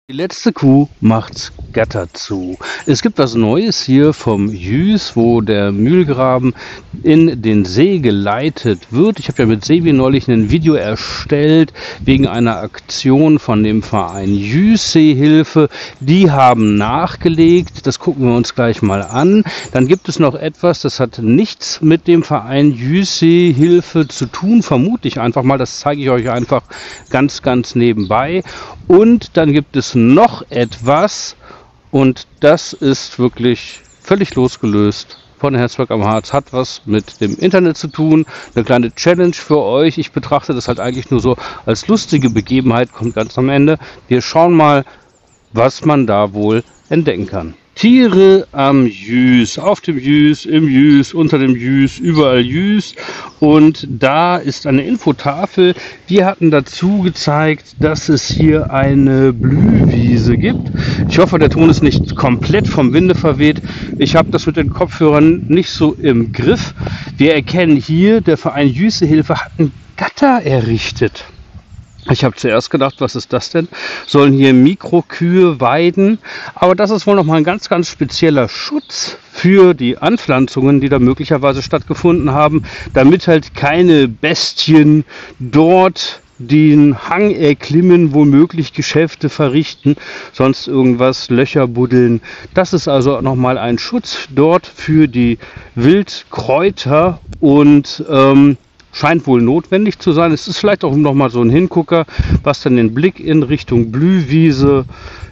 Die letzte Kuh macht's Gatter zu. Es gibt was Neues hier vom Jüß, wo der Mühlgraben in den See geleitet wird. Ich habe ja mit Sebi neulich ein Video erstellt wegen einer Aktion von dem Verein Jüß-Seehilfe. Die haben nachgelegt. Das gucken wir uns gleich mal an. Dann gibt es noch etwas, das hat nichts mit dem Verein Jüß-Seehilfe zu tun. Vermute ich einfach mal. Das zeige ich euch einfach ganz nebenbei. Und dann gibt es noch etwas, und das ist wirklich völlig losgelöst von Herzberg am Harz, hat was mit dem Internet zu tun, eine kleine Challenge für euch. Ich betrachte das halt eigentlich nur so als lustige Begebenheit, kommt ganz am Ende. Wir schauen mal, was man da wohl entdecken kann. Tiere am Jüß, auf dem Jüß, im Jüß, unter dem Jüß, überall Jüß. Und da ist eine Infotafel. Wir hatten dazu gezeigt, dass es hier eine Blühwiese gibt. Ich hoffe, der Ton ist nicht komplett vom Winde verweht. Ich habe das mit den Kopfhörern nicht so im Griff. Wir erkennen hier, der Verein Jüß-Seehilfe hat ein Gatter errichtet. Ich habe zuerst gedacht, was ist das denn? Sollen hier Mikrokühe weiden? Aber das ist wohl nochmal ein ganz spezieller Schutz für die Anpflanzungen, die da möglicherweise stattgefunden haben, damit halt keine Bestien dort den Hang erklimmen, womöglich Geschäfte verrichten, sonst irgendwas, Löcher buddeln. Das ist also nochmal ein Schutz dort für die Wildkräuter und scheint wohl notwendig zu sein. Es ist vielleicht auch nochmal so ein Hingucker, was dann den Blick in Richtung Blühwiese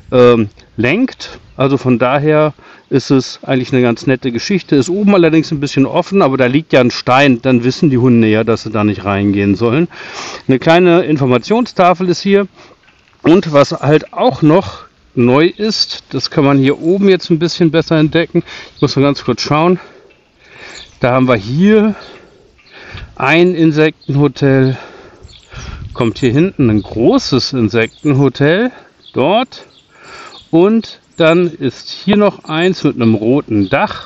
lenkt. Also von daher ist es eigentlich eine ganz nette Geschichte. Ist oben allerdings ein bisschen offen, aber da liegt ja ein Stein. Dann wissen die Hunde ja, dass sie da nicht reingehen sollen. Eine kleine Informationstafel ist hier. Und was halt auch noch neu ist, das kann man hier oben jetzt ein bisschen besser entdecken. Ich muss mal ganz kurz schauen. Da haben wir hier ein Insektenhotel, kommt hier hinten ein großes Insektenhotel dort, und dann ist hier noch eins mit einem roten Dach,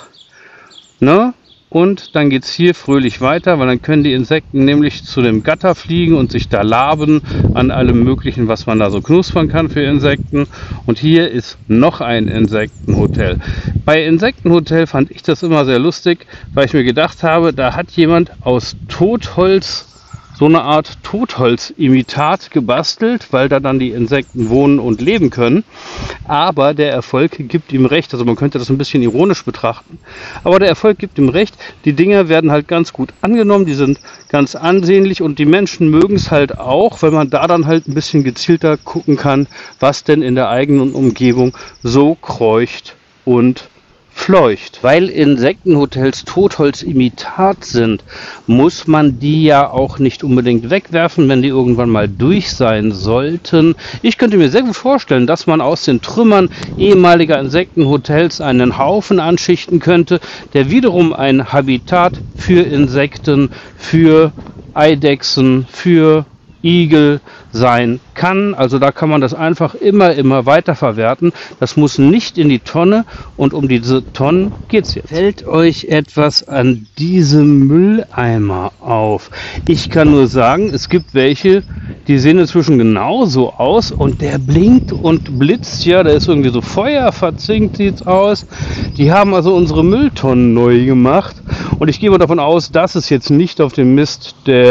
ne? Und dann geht es hier fröhlich weiter, weil dann können die Insekten nämlich zu dem Gatter fliegen und sich da laben an allem Möglichen, was man da so knuspern kann für Insekten. Und hier ist noch ein Insektenhotel. Bei Insektenhotel fand ich das immer sehr lustig, weil ich mir gedacht habe, da hat jemand aus Totholz so eine Art Totholzimitat gebastelt, weil da dann die Insekten wohnen und leben können. Aber der Erfolg gibt ihm recht, also man könnte das ein bisschen ironisch betrachten, aber der Erfolg gibt ihm recht, die Dinger werden halt ganz gut angenommen, die sind ganz ansehnlich und die Menschen mögen es halt auch, weil man da dann halt ein bisschen gezielter gucken kann, was denn in der eigenen Umgebung so kreucht und fleucht. Weil Insektenhotels Totholzimitat sind, muss man die ja auch nicht unbedingt wegwerfen, wenn die irgendwann mal durch sein sollten. Ich könnte mir sehr gut vorstellen, dass man aus den Trümmern ehemaliger Insektenhotels einen Haufen anschichten könnte, der wiederum ein Habitat für Insekten, für Eidechsen, für Igel sein kann. Also da kann man das einfach immer weiter verwerten. Das muss nicht in die Tonne, und um diese Tonnen geht es jetzt. Fällt euch etwas an diesem Mülleimer auf? Ich kann nur sagen, es gibt welche, die sehen inzwischen genauso aus, und der blinkt und blitzt, ja, da ist irgendwie so Feuer verzinkt, sieht's aus. Die haben also unsere Mülltonnen neu gemacht, und ich gehe mal davon aus, dass es jetzt nicht auf dem Mist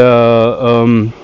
der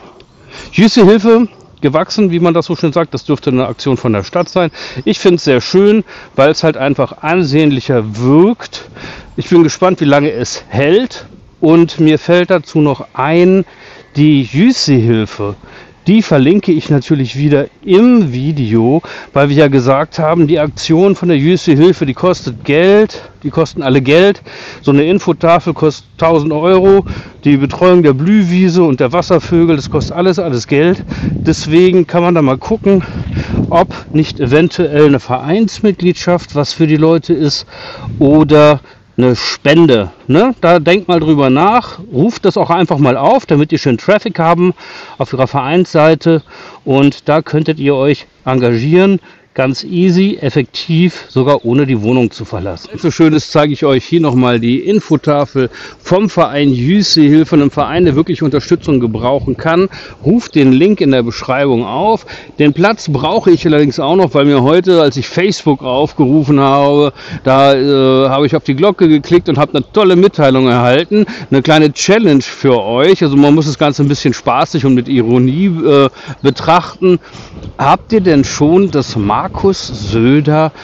Jüß-Seehilfe gewachsen, wie man das so schön sagt. Das dürfte eine Aktion von der Stadt sein. Ich finde es sehr schön, weil es halt einfach ansehnlicher wirkt. Ich bin gespannt, wie lange es hält. Und mir fällt dazu noch ein, die Jüß-Seehilfe, die verlinke ich natürlich wieder im Video, weil wir ja gesagt haben, die Aktion von der Jüß-Seehilfe, die kostet Geld, die kosten alle Geld. So eine Infotafel kostet 1000 Euro, die Betreuung der Blühwiese und der Wasservögel, das kostet alles Geld. Deswegen kann man da mal gucken, ob nicht eventuell eine Vereinsmitgliedschaft was für die Leute ist oder eine Spende, ne? Da denkt mal drüber nach, ruft das auch einfach mal auf, damit ihr schön Traffic haben auf ihrer Vereinsseite, und da könntet ihr euch engagieren Ganz easy, effektiv, sogar ohne die Wohnung zu verlassen. So schön ist, zeige ich euch hier nochmal die Infotafel vom Verein Jüß Seehilfe, einem Verein, der wirklich Unterstützung gebrauchen kann. Ruft den Link in der Beschreibung auf. Den Platz brauche ich allerdings auch noch, weil mir heute, als ich Facebook aufgerufen habe, da habe ich auf die Glocke geklickt und habe eine tolle Mitteilung erhalten. Eine kleine Challenge für euch. Also man muss das Ganze ein bisschen spaßig und mit Ironie betrachten. Habt ihr denn schon das Markus Söder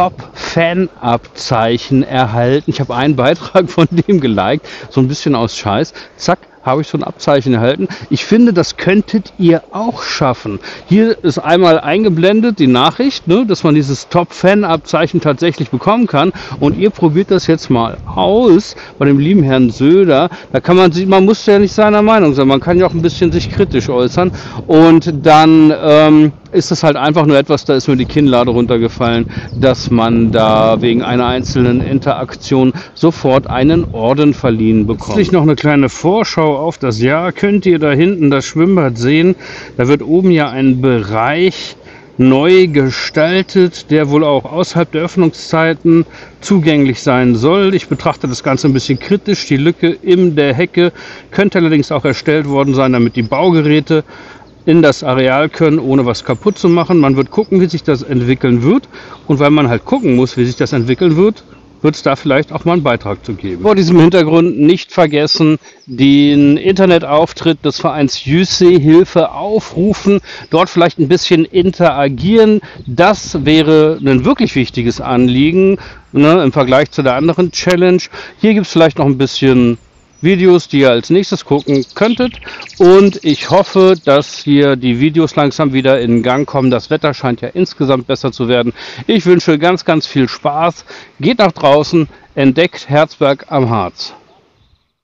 Top-Fan-Abzeichen erhalten? Ich habe einen Beitrag von dem geliked, so ein bisschen aus Scheiß. Zack, habe ich so ein Abzeichen erhalten. Ich finde, das könntet ihr auch schaffen. Hier ist einmal eingeblendet die Nachricht, ne, dass man dieses Top-Fan-Abzeichen tatsächlich bekommen kann. Und ihr probiert das jetzt mal aus bei dem lieben Herrn Söder. Da kann man muss ja nicht seiner Meinung sein, man kann ja auch ein bisschen sich kritisch äußern. Und dann ist das halt einfach nur etwas, da ist mir die Kinnlade runtergefallen, dass man da wegen einer einzelnen Interaktion sofort einen Orden verliehen bekommt. Jetzt noch eine kleine Vorschau auf das Jahr. Könnt ihr da hinten das Schwimmbad sehen? Da wird oben ja ein Bereich neu gestaltet, der wohl auch außerhalb der Öffnungszeiten zugänglich sein soll. Ich betrachte das Ganze ein bisschen kritisch. Die Lücke in der Hecke könnte allerdings auch erstellt worden sein, damit die Baugeräte in das Areal können, ohne was kaputt zu machen. Man wird gucken, wie sich das entwickeln wird. Und weil man halt gucken muss, wie sich das entwickeln wird, wird es da vielleicht auch mal einen Beitrag zu geben. Vor diesem Hintergrund nicht vergessen, den Internetauftritt des Vereins Jüß Seehilfe aufrufen, dort vielleicht ein bisschen interagieren. Das wäre ein wirklich wichtiges Anliegen, ne, im Vergleich zu der anderen Challenge. Hier gibt es vielleicht noch ein bisschen Videos, die ihr als nächstes gucken könntet, und ich hoffe, dass hier die Videos langsam wieder in Gang kommen. Das Wetter scheint ja insgesamt besser zu werden. Ich wünsche ganz, ganz viel Spaß. Geht nach draußen, entdeckt Herzberg am Harz.